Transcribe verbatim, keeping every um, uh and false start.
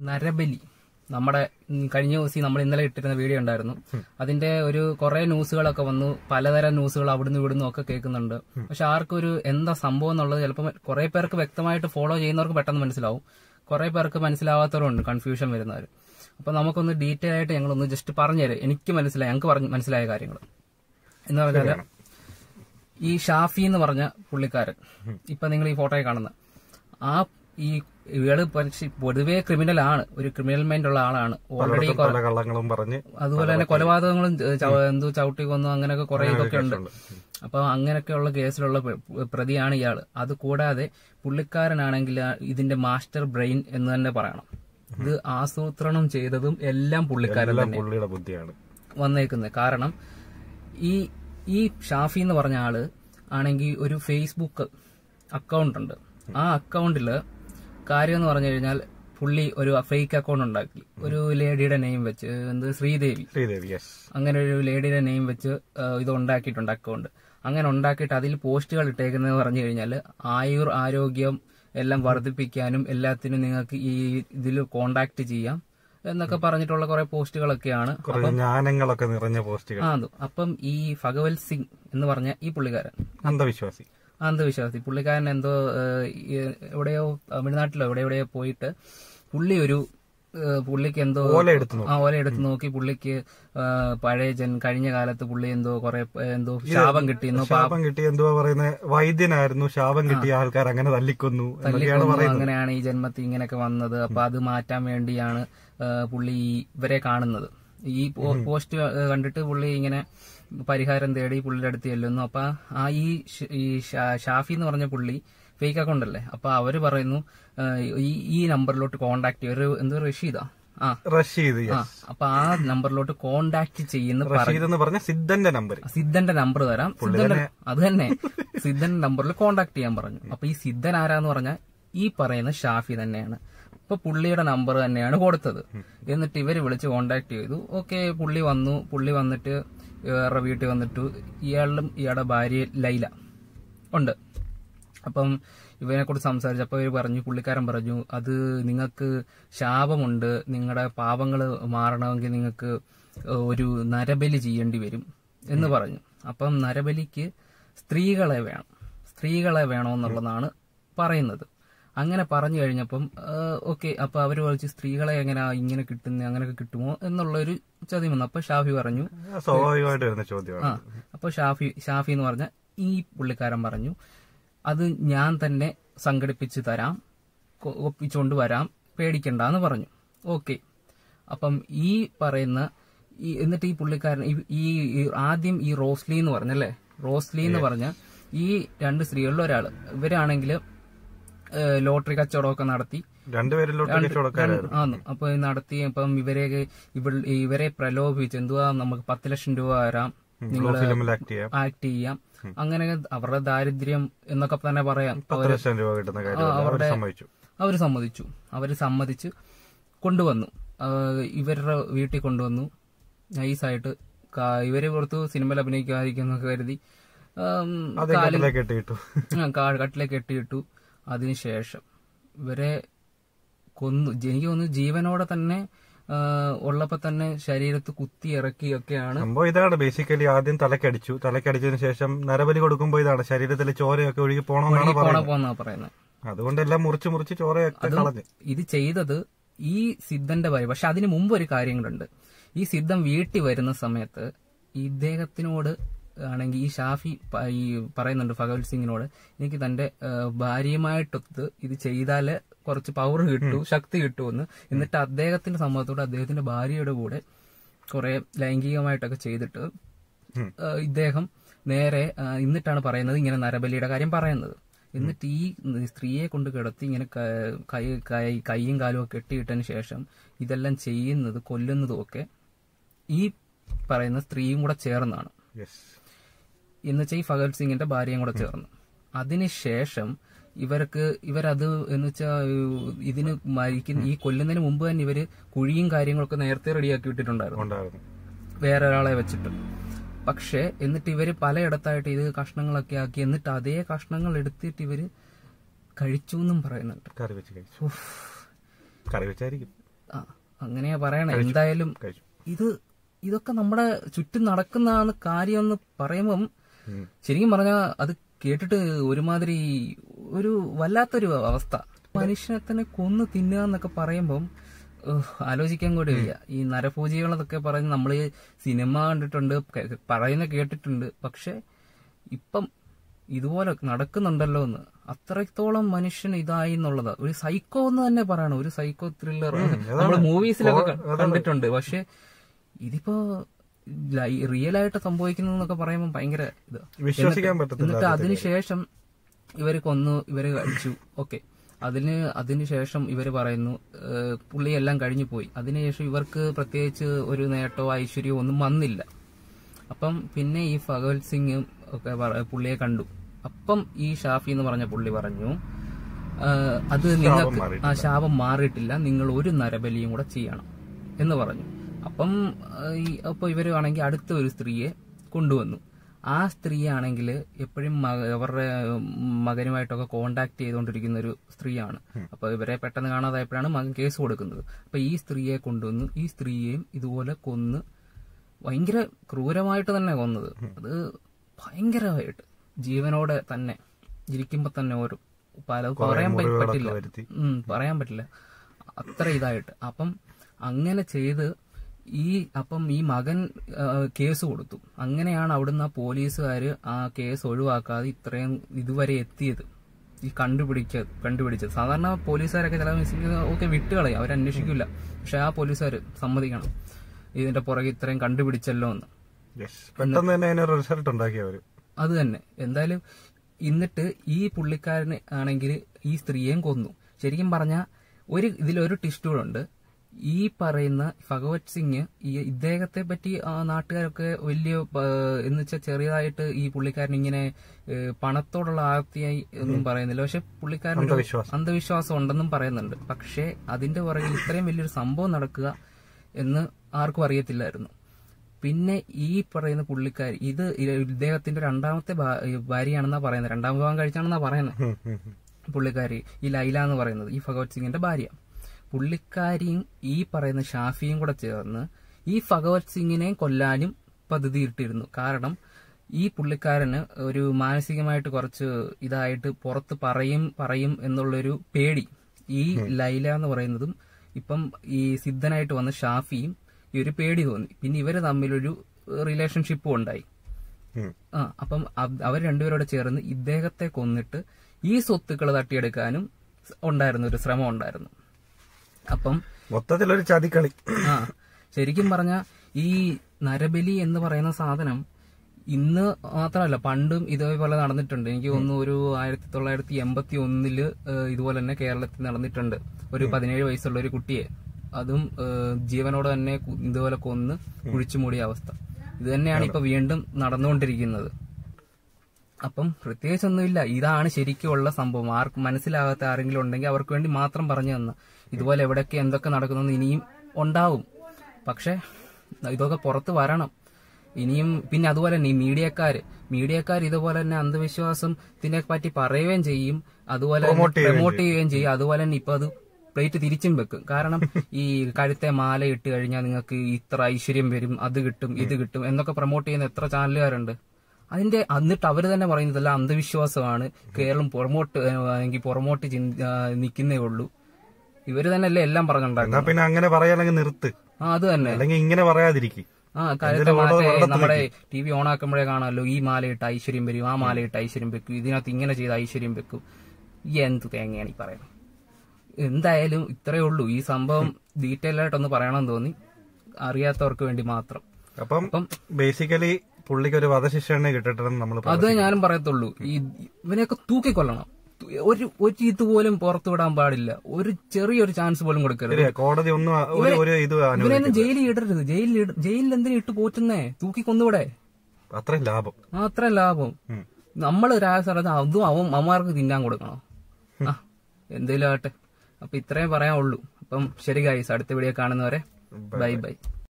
നരബലി നമ്മുടെ കഴിഞ്ഞ ദിവസം നമ്മൾ ഇന്നലെ ഇട്ടിരുന്ന വീഡിയോ ഉണ്ടായിരുന്നു. അതിന്റെ ഒരു കുറെ ന്യൂസുകളൊക്കെ വന്നു, പലതരം ന്യൂസുകൾ അവിടുന്ന് ഇവിടുന്ന് ഒക്കെ കേൾക്കുന്നുണ്ട്. പക്ഷെ ആർക്കും ഒരു എന്താ സംഭവം എന്നുള്ളത് ചിലപ്പോൾ കുറെ പേർക്ക് വ്യക്തമായിട്ട് ഫോളോ ചെയ്യുന്നവർക്ക് പെട്ടെന്ന് മനസ്സിലാവും, കുറെ പേർക്ക് മനസ്സിലാവാത്തവരുണ്ട്, കൺഫ്യൂഷൻ വരുന്നവർ. അപ്പൊ നമുക്കൊന്ന് ഡീറ്റെയിൽ ആയിട്ട് ഞങ്ങളൊന്ന് ജസ്റ്റ് പറഞ്ഞുതരാം. എനിക്ക് മനസ്സിലായി, ഞങ്ങൾക്ക് പറഞ്ഞു മനസ്സിലായ കാര്യങ്ങൾ എന്ന് പറഞ്ഞാല്, ഈ ഷാഫി എന്ന് പറഞ്ഞ പുള്ളിക്കാരൻ, ഇപ്പൊ നിങ്ങൾ ഈ ഫോട്ടോയിൽ കാണുന്ന ആ ഈ ഇയാള് പൊതുവേ ക്രിമിനൽ ആണ്, ഒരു ക്രിമിനൽ മൈൻഡ് ഉള്ള ആളാണ്. ഓൾറെഡി അതുപോലെ തന്നെ കൊലപാതകങ്ങളും എന്തോ ചവിട്ടി കൊന്നു അങ്ങനെയൊക്കെ കുറെ ഇതൊക്കെ ഉണ്ട്. അപ്പൊ അങ്ങനെയൊക്കെയുള്ള കേസിലുള്ള പ്രതിയാണ് ഇയാള്. അത് കൂടാതെ പുള്ളിക്കാരനാണെങ്കിൽ ഇതിന്റെ മാസ്റ്റർ ബ്രെയിൻ എന്ന് തന്നെ പറയണം. ഇത് ആസൂത്രണം ചെയ്തതും എല്ലാം പുള്ളിക്കാരൻ തന്നെ ബുദ്ധിയാണ് വന്നേക്കുന്നത്. കാരണം ഈ ഈ ഷാഫി എന്ന് പറഞ്ഞ ആള് ആണെങ്കിൽ ഒരു ഫേസ്ബുക്ക് അക്കൗണ്ട് ഉണ്ട്. ആ അക്കൗണ്ടില് കാര്യം എന്ന് പറഞ്ഞു കഴിഞ്ഞാൽ പുള്ളി ഒരു ഫേക്ക് അക്കൗണ്ട് ഉണ്ടാക്കി, ഒരു ലേഡിയുടെ നെയിം വെച്ച്, എന്ത് ശ്രീദേവി അങ്ങനെ ഒരു ലേഡിയുടെ നെയിം വെച്ച് ഇത് ഉണ്ടാക്കിയിട്ടുണ്ട് അക്കൗണ്ട്. അങ്ങനെ ഉണ്ടാക്കിയിട്ട് അതിൽ പോസ്റ്റുകൾ ഇട്ടേക്കുന്നത് പറഞ്ഞു കഴിഞ്ഞാൽ ആയുർ ആരോഗ്യം എല്ലാം വർദ്ധിപ്പിക്കാനും എല്ലാത്തിനും നിങ്ങൾക്ക് ഈ ഇതിൽ കോണ്ടാക്ട് ചെയ്യാം എന്നൊക്കെ പറഞ്ഞിട്ടുള്ള കുറെ പോസ്റ്റുകളൊക്കെയാണ്. ജ്ഞാനങ്ങളൊക്കെ നിറഞ്ഞ പോസ്റ്റുകൾ. ആ അപ്പം ഈ ഭഗവത് സിംഗ് എന്ന് പറഞ്ഞ ഈ പുള്ളിക്കാരൻ അന്ധവിശ്വാസി അന്ധവിശ്വാസി പുള്ളിക്കാരൻ എന്തോ എവിടെയോ തമിഴ്നാട്ടിലോ എവിടെ എവിടെയോ പോയിട്ട് പുള്ളി ഒരു പുള്ളിക്ക് എന്തോ ആ ഓല എടുത്ത് നോക്കി പുള്ളിക്ക് പഴയ ജൻ കഴിഞ്ഞ കാലത്ത് പുള്ളി എന്തോ കുറെ എന്തോ ശാപം കിട്ടിയെന്നോ ശാപം കിട്ടി എന്തോ പറയുന്നത് വൈദ്യനായിരുന്നു, ശാപം കിട്ടിയ ആൾക്കാർ അങ്ങനെ തല്ലിക്കൊന്നു തല്ലിക്കൊന്നു അങ്ങനെയാണ് ഈ ജന്മത്തിൽ ഇങ്ങനെയൊക്കെ വന്നത്. അപ്പൊ അത് മാറ്റാൻ വേണ്ടിയാണ് പുള്ളി ഇവരെ കാണുന്നത്. ഈ പോസ്റ്റ് കണ്ടിട്ട് പുള്ളി ഇങ്ങനെ പരിഹാരം തേടി പുള്ളിയുടെ അടുത്ത് ചെല്ലുന്നു. അപ്പൊ ആ ഈ ഷാഫി എന്ന് പറഞ്ഞ പുള്ളി ഫേക്ക് അക്കൗണ്ട് അല്ലേ, അപ്പൊ അവര് പറയുന്നു ഈ നമ്പറിലോട്ട് കോണ്ടാക്ട് ചെയ്യും. ഒരു എന്തോ റഷീദാ ആ റഷീദ് അപ്പൊ ആ നമ്പറിലോട്ട് കോണ്ടാക്ട് ചെയ്യുന്ന പറഞ്ഞ സിദ്ധന്റെ നമ്പർ സിദ്ധന്റെ നമ്പർ തരാം, സിദ്ധന്റെ അത് തന്നെ സിദ്ധന്റെ നമ്പറിൽ കോണ്ടാക്ട് ചെയ്യാൻ പറഞ്ഞു. അപ്പൊ ഈ സിദ്ധൻ ആരാന്ന് പറഞ്ഞാൽ ഈ പറയുന്ന ഷാഫി തന്നെയാണ്. അപ്പൊ പുള്ളിയുടെ നമ്പർ തന്നെയാണ് കൊടുത്തത്. എന്നിട്ട് ഇവര് വിളിച്ച് കോണ്ടാക്ട് ചെയ്തു. ഓക്കെ, പുള്ളി വന്നു. പുള്ളി വന്നിട്ട് വേറെ വീട്ടിൽ വന്നിട്ട് ഇയാളും ഇയാളുടെ ഭാര്യ ലൈല ഉണ്ട്. അപ്പം ഇവനെ കുറിച്ച് സംസാരിച്ചപ്പോൾ ഇവർ പറഞ്ഞു, പുള്ളിക്കാരൻ പറഞ്ഞു, അത് നിങ്ങൾക്ക് ശാപമുണ്ട്, നിങ്ങളുടെ പാപങ്ങൾ മാറണമെങ്കിൽ നിങ്ങൾക്ക് ഒരു നരബലി ചെയ്യേണ്ടി വരും എന്ന് പറഞ്ഞു. അപ്പം നരബലിക്ക് സ്ത്രീകളെ വേണം, സ്ത്രീകളെ വേണമെന്നുള്ളതാണ് പറയുന്നത്. അങ്ങനെ പറഞ്ഞു കഴിഞ്ഞപ്പം ഓക്കെ, അപ്പൊ അവര് വിളിച്ച് സ്ത്രീകളെ എങ്ങനെ ഇങ്ങനെ കിട്ടുന്ന അങ്ങനെയൊക്കെ കിട്ടുമോ എന്നുള്ളൊരു ചോദ്യം വന്നു. അപ്പൊ ഷാഫി പറഞ്ഞു, സ്വാഭാവികമായിട്ട് വരുന്ന ചോദ്യമാണ്. ആ അപ്പൊ ഷാഫി ഷാഫി എന്ന് പറഞ്ഞ ഈ പുള്ളിക്കാരൻ പറഞ്ഞു, അത് ഞാൻ തന്നെ സംഘടിപ്പിച്ച് തരാം, ഒപ്പിച്ചുകൊണ്ട് വരാം, പേടിക്കണ്ടെന്ന് പറഞ്ഞു. ഓക്കെ, അപ്പം ഈ പറയുന്ന ഈ എന്നിട്ട് ഈ പുള്ളിക്കാരൻ ഈ ആദ്യം ഈ റോസ്ലി എന്ന് പറഞ്ഞല്ലേ, റോസ്ലി എന്ന് പറഞ്ഞ ഈ രണ്ട് സ്ത്രീകളിൽ ഒരാള്, ഇവരാണെങ്കിൽ ലോട്ടറി കച്ചവടമൊക്കെ നടത്തി രണ്ടുപേരും അപ്പൊ നടത്തി. അപ്പം ഇവരെ ഇവരെ പ്രലോഭിച്ച് എന്തുവാ നമുക്ക് പത്ത് ലക്ഷം രൂപ തരാം, നിങ്ങൾ ആക്ട് ചെയ്യാം, അങ്ങനെ അവരുടെ ദാരിദ്ര്യം എന്നൊക്കെ തന്നെ പറയാം. അവരുടെ അവര് സമ്മതിച്ചു അവര് സമ്മതിച്ച് കൊണ്ടുവന്നു, ഇവരുടെ വീട്ടിൽ കൊണ്ടുവന്നു. നൈസായിട്ട് ഇവരെ പുറത്ത് സിനിമയിൽ അഭിനയിക്കാതിരിക്കുന്നൊക്കെ കരുതി കട്ടിലേക്ക് കെട്ടിയിട്ടു. അതിനുശേഷം ഇവരെ കൊന്നു. എനിക്ക് തോന്നുന്നു ജീവനോടെ തന്നെ ഉള്ളപ്പോ തന്നെ ശരീരത്ത് കുത്തി ഇറക്കിയൊക്കെയാണ് സംഭവം. ഇതാണ് ബേസിക്കലി ആദ്യം തലക്കടിച്ചു, തലക്കടിച്ചതിന് ശേഷം നരബലി കൊടുക്കുമ്പോ ഇതാണ് ശരീരത്തിലെ ചോരയൊക്കെ ഒഴുകി പോണെന്നാണ് പറയുന്നത്. അതുകൊണ്ടെല്ലാം മുറിച്ച് മുറിച്ച് ചോരയൊക്കെ കളഞ്ഞു. ഇത് ചെയ്തത് ഈ സിദ്ധന്റെ ഭാര്യ. പക്ഷെ അതിന് മുമ്പ് ഒരു കാര്യങ്ങളുണ്ട്. ഈ സിദ്ധൻ വീട്ടിൽ വരുന്ന സമയത്ത് ഇദ്ദേഹത്തിനോട് ആണെങ്കിൽ ഈ ഷാഫി ഈ പറയുന്നുണ്ട് ഭഗവത് സിംഗിനോട്, എനിക്ക് തന്റെ ഭാര്യയുമായിട്ടൊത്ത് ഇത് ചെയ്താല് കുറച്ച് പവർ കിട്ടൂ, ശക്തി കിട്ടുമെന്ന്. എന്നിട്ട് അദ്ദേഹത്തിന്റെ സമ്മതത്തോടെ അദ്ദേഹത്തിന്റെ ഭാര്യയുടെ കൂടെ കുറെ ലൈംഗികമായിട്ടൊക്കെ ചെയ്തിട്ട് ഇദ്ദേഹം നേരെ എന്നിട്ടാണ് പറയുന്നത് ഇങ്ങനെ നരബലിയുടെ കാര്യം പറയുന്നത്. എന്നിട്ട് ഈ സ്ത്രീയെ കൊണ്ട് കിടത്തി ഇങ്ങനെ കൈ കൈ കൈയും കാലും ഒക്കെ കെട്ടിയിട്ടതിന് ശേഷം ഇതെല്ലാം ചെയ്യുന്നത് കൊല്ലുന്നതും ഒക്കെ ഈ പറയുന്ന സ്ത്രീയും കൂടെ ചേർന്നാണ്. എന്ന് വെച്ചാൽ ഈ ഭഗത് സിംഗിന്റെ ഭാര്യയും കൂടെ ചേർന്ന്. അതിനുശേഷം ഇവർക്ക് ഇവരത് എന്ന് വെച്ചാൽ ഇതിന് മരിക്കുന്ന ഈ കൊല്ലുന്നതിന് മുമ്പ് തന്നെ ഇവര് കുഴിയും കാര്യങ്ങളൊക്കെ നേരത്തെ റെഡിയാക്കി വിട്ടിട്ടുണ്ടായിരുന്നു വേറെ ഒരാളെ വെച്ചിട്ട്. പക്ഷെ എന്നിട്ട് ഇവര് പലയിടത്തായിട്ട് ഇത് കഷ്ണങ്ങളൊക്കെ ആക്കി, എന്നിട്ട് അതേ കഷ്ണങ്ങൾ എടുത്തിട്ട് ഇവര് കഴിച്ചു എന്നും പറയുന്നുണ്ട്. കറി വെച്ച് കഴിച്ചു. കറി വെച്ചായിരിക്കും. അങ്ങനെയാ പറയണേ. എന്തായാലും ഇത് ഇതൊക്കെ നമ്മുടെ ചുറ്റും നടക്കുന്നതാണ് കാര്യം എന്ന് പറയുമ്പം ശരിക്കും പറഞ്ഞാൽ അത് കേട്ടിട്ട് ഒരുമാതിരി ഒരു വല്ലാത്തൊരു അവസ്ഥ. മനുഷ്യനെ തന്നെ കൊന്നു തിന്നുക എന്നൊക്കെ പറയുമ്പം ആലോചിക്കാൻ കൂടി വയ്യ. ഈ നരഭോജികളതൊക്കെ പറഞ്ഞ് നമ്മള് സിനിമ കണ്ടിട്ടുണ്ട്, പറയുന്ന കേട്ടിട്ടുണ്ട്. പക്ഷെ ഇപ്പം ഇതുപോലെ നടക്കുന്നുണ്ടല്ലോ എന്ന്, അത്രത്തോളം മനുഷ്യൻ ഇതായി എന്നുള്ളത് ഒരു സൈക്കോ എന്ന് തന്നെ പറയണം. ഒരു സൈക്കോ ത്രില്ലർ നമ്മൾ മൂവീസിലൊക്കെ കണ്ടിട്ടുണ്ട്. പക്ഷെ ഇതിപ്പോ റിയൽ ആയിട്ട് സംഭവിക്കുന്നു എന്നൊക്കെ പറയുമ്പോൾ ഭയങ്കര ഇത്. വിശ്വസിക്കാൻ പറ്റത്തില്ല. എന്നിട്ട് അതിനുശേഷം ഇവര് കൊന്നു, ഇവര് കഴിച്ചു. ഓക്കെ, അതിന് അതിനുശേഷം ഇവര് പറയുന്നു പുള്ളിയെല്ലാം കഴിഞ്ഞു പോയി. അതിനുശേഷം ഇവർക്ക് പ്രത്യേകിച്ച് ഒരു നേട്ടമോ ഐശ്വര്യമോ ഒന്നും വന്നില്ല. അപ്പം പിന്നെ ഈ ഭഗവത് സിംഗ് ഒക്കെ പുള്ളിയെ കണ്ടു. അപ്പം ഈ ഷാഫി എന്ന് പറഞ്ഞ പുള്ളി പറഞ്ഞു, അത് നിങ്ങൾക്ക് ആ ശാപം മാറിയിട്ടില്ല, നിങ്ങൾ ഒരു നരബലിയും കൂടെ ചെയ്യണം എന്ന് പറഞ്ഞു. അപ്പം അപ്പൊ ഇവര് ആണെങ്കിൽ അടുത്ത ഒരു സ്ത്രീയെ കൊണ്ടുവന്നു. ആ സ്ത്രീ ആണെങ്കിൽ എപ്പോഴും അവരുടെ മകനുമായിട്ടൊക്കെ കോണ്ടാക്ട് ചെയ്തുകൊണ്ടിരിക്കുന്ന ഒരു സ്ത്രീയാണ്. അപ്പൊ ഇവരെ പെട്ടെന്ന് കാണാതായപ്പോഴാണ് മകൻ കേസ് കൊടുക്കുന്നത്. അപ്പൊ ഈ സ്ത്രീയെ കൊണ്ടുവന്നു. ഈ സ്ത്രീയെയും ഇതുപോലെ കൊന്ന്, ഭയങ്കര ക്രൂരമായിട്ട് തന്നെ കൊന്നത്. അത് ഭയങ്കരമായിട്ട് ജീവനോടെ തന്നെ ഇരിക്കുമ്പോ തന്നെ ഓരോ പല പറയാൻ പറ്റില്ല ഉം പറയാൻ പറ്റില്ല അത്ര ഇതായിട്ട്. അപ്പം അങ്ങനെ ചെയ്ത് ഈ അപ്പം ഈ മകൻ കേസ് കൊടുത്തു. അങ്ങനെയാണ് അവിടുന്ന് പോലീസുകാര് ആ കേസ് ഒഴിവാക്കാതെ ഇത്രയും ഇതുവരെ എത്തിയത്, ഈ കണ്ടുപിടിക്ക കണ്ടുപിടിച്ചത്. സാധാരണ പോലീസുകാരൊക്കെ ചില ഓക്കെ വിട്ടുകളയും, അവരന്വേഷിക്കില്ല. പക്ഷെ ആ പോലീസുകാർ സമ്മതിക്കണം ഇതിന്റെ പുറകെ ഇത്രയും കണ്ടുപിടിച്ചല്ലോ എന്ന്. റിസൾട്ട് ഉണ്ടാക്കിയവര് അത് തന്നെ. എന്തായാലും എന്നിട്ട് ഈ പുള്ളിക്കാരന് ആണെങ്കിൽ ഈ സ്ത്രീയെയും കൊന്നു. ശരിക്കും പറഞ്ഞാൽ ഒരു ഇതിലൊരു ട്വിസ്റ്റുകളുണ്ട്. ഈ പറയുന്ന ഭഗവത് സിംഗ് ഈ ഇദ്ദേഹത്തെ പറ്റി നാട്ടുകാരൊക്കെ വലിയ എന്ന് വെച്ചാൽ ചെറിയതായിട്ട് ഈ പുള്ളിക്കാരൻ ഇങ്ങനെ പണത്തോടുള്ള ആർത്തിയായി ഒന്നും പറയുന്നില്ല. പക്ഷെ പുള്ളിക്കാരൻ അന്ധവിശ്വാസം ഉണ്ടെന്നും പറയുന്നുണ്ട്. പക്ഷെ അതിന്റെ പുറകിൽ ഇത്രയും വലിയൊരു സംഭവം നടക്കുക എന്ന് ആർക്കും അറിയത്തില്ലായിരുന്നു. പിന്നെ ഈ പറയുന്ന പുള്ളിക്കാരി ഇത് ഇദ്ദേഹത്തിന്റെ രണ്ടാമത്തെ ഭാര്യയാണെന്നാ പറയുന്നത്, രണ്ടാം വിവാഹം കഴിച്ചാണെന്നാ പറയുന്നത് പുള്ളിക്കാരി, ഈ ലൈല എന്ന് പറയുന്നത് ഈ ഭഗവത് സിംഗിന്റെ ഭാര്യ. പുള്ളിക്കാരിയും ഈ പറയുന്ന ഷാഫിയും കൂടെ ചേർന്ന് ഈ ഭഗവത് സിംഗിനെ കൊല്ലാനും പദ്ധതി ഇട്ടിരുന്നു. കാരണം ഈ പുള്ളിക്കാരന് ഒരു മാനസികമായിട്ട് കുറച്ച് ഇതായിട്ട് പുറത്ത് പറയും പറയും എന്നുള്ളൊരു പേടി ഈ ലൈല എന്ന് പറയുന്നതും ഇപ്പം ഈ സിദ്ധനായിട്ട് വന്ന ഷാഫിയും ഈ ഒരു പേടി തോന്നി. പിന്നെ ഇവര് തമ്മിലൊരു റിലേഷൻഷിപ്പും ഉണ്ടായി. ആ അപ്പം അവർ രണ്ടുപേരോട് ചേർന്ന് ഇദ്ദേഹത്തെ കൊന്നിട്ട് ഈ സ്വത്തുക്കൾ തട്ടിയെടുക്കാനും ഉണ്ടായിരുന്നു ഒരു ശ്രമം ഉണ്ടായിരുന്നു. അപ്പം മൊത്തത്തിലൊരു ചതിക്കളി. ആ ശരിക്കും പറഞ്ഞ ഈ നരബലി എന്ന് പറയുന്ന സാധനം ഇന്ന് മാത്രമല്ല പണ്ടും ഇതേപോലെ നടന്നിട്ടുണ്ട്. എനിക്ക് തോന്നുന്നു ഒരു ആയിരത്തി തൊള്ളായിരത്തി എൺപത്തി ഒന്നില് ഇതുപോലെ തന്നെ കേരളത്തിൽ നടന്നിട്ടുണ്ട്. ഒരു പതിനേഴ് വയസ്സുള്ള ഒരു കുട്ടിയെ അതും ജീവനോടെ തന്നെ ഇതുപോലെ കൊന്ന് കുഴിച്ചു മൂടിയ അവസ്ഥ. ഇത് തന്നെയാണ് ഇപ്പൊ വീണ്ടും നടന്നുകൊണ്ടിരിക്കുന്നത്. അപ്പം പ്രത്യേകിച്ചൊന്നുമില്ല, ഇതാണ് ശരിക്കുമുള്ള സംഭവം. ആർക്കും മനസ്സിലാകാത്ത ആരെങ്കിലും ഉണ്ടെങ്കിൽ അവർക്ക് വേണ്ടി മാത്രം പറഞ്ഞു തന്ന ഇതുപോലെ എവിടെയൊക്കെ എന്തൊക്കെ നടക്കുന്നെന്ന് ഇനിയും ഉണ്ടാവും. പക്ഷെ ഇതൊക്കെ പുറത്ത് വരണം ഇനിയും. പിന്നെ അതുപോലെ തന്നെ ഈ മീഡിയക്കാര് മീഡിയക്കാർ ഇതുപോലെ തന്നെ അന്ധവിശ്വാസത്തിനെ പറ്റി പറയുകയും ചെയ്യും, അതുപോലെ പ്രൊമോട്ട് ചെയ്യുകയും ചെയ്യും. അതുപോലെ തന്നെ ഇപ്പൊ അത് പ്ലേറ്റ് തിരിച്ചും വെക്കും. കാരണം ഈ കഴുത്തെ മാല ഇട്ട് കഴിഞ്ഞാൽ നിങ്ങൾക്ക് ഇത്ര ഐശ്വര്യം വരും, അത് കിട്ടും, ഇത് കിട്ടും എന്നൊക്കെ പ്രൊമോട്ട് ചെയ്യുന്ന എത്ര ചാനലുകാരുണ്ട്. അതിന്റെ എന്നിട്ട് അവർ തന്നെ പറയുന്നതല്ല അന്ധവിശ്വാസമാണ്, കേരളം പുറമോട്ട് അല്ലെങ്കിൽ പുറമോട്ട് നിൽക്കുന്നേ ഉള്ളൂ. ഇവര് തന്നെയല്ലേ എല്ലാം പറഞ്ഞുണ്ടാക്കുന്നത്. പിന്നെ അങ്ങനെ പറയാനെങ്കിൽ നിർത്ത്. ആ അത് തന്നെ, അല്ലെങ്കിൽ ഇങ്ങനെ പറയാതിരിക്കും. ആ കഴുത്തെ മാല നമ്മുടെ ടി വി ഓൺ ആക്കുമ്പോഴേ കാണാമല്ലോ, ഈ മാലയിട്ട് ഐശ്വര്യം വരും, ആ മാലയിട്ട് ഐശ്വര്യം വെക്കും, ഇതിനകത്ത് ഇങ്ങനെ ചെയ്ത് ഐശ്വര്യം വെക്കും. എന്ത് തേങ്ങയാണ് ഈ പറയുന്നത്. എന്തായാലും ഇത്രയേ ഉള്ളൂ. ഈ സംഭവം ഡീറ്റെയിൽ ആയിട്ടൊന്ന് പറയണമെന്ന് തോന്നി, അറിയാത്തവർക്ക് വേണ്ടി മാത്രം. അപ്പം ബേസിക്കലി പുള്ളിക്ക് ഒരു വധശിക്ഷ തന്നെ കിട്ടട്ടെന്ന് നമ്മൾ അത് ഞാനും പറയത്തുള്ളൂ. ഈ ഇവനെയൊക്കെ തൂക്കിക്കൊല്ലണം. ഒരു ഒരു ഇതുപോലും പുറത്തു വിടാൻ പാടില്ല. ഒരു ചെറിയൊരു ചാൻസ് പോലും കൊടുക്കരുത്. കോടതി ഒന്നും ഇവനെയൊന്നും ജയിലിൽ ഇടരുത്. ജയിലിൽ ജയിലിൽ എന്തിനാ ഇട്ട് പോറ്റുന്നേ? തൂക്കി കൊന്നുകൂടെ? അത്രയും ലാഭം. അത്രയും ലാഭം. നമ്മള് രാജസ്ഥലത്ത് അതും അവൻ അമ്മമാർക്ക് തിന്നാൻ കൊടുക്കണോ? ആ എന്തേലും ആട്ടെ. അപ്പൊ ഇത്രയും പറയാനുള്ളൂ. അപ്പം ശരി ഗൈസ്, അടുത്ത വീഡിയോ കാണുന്നവരെ ബൈ ബൈ.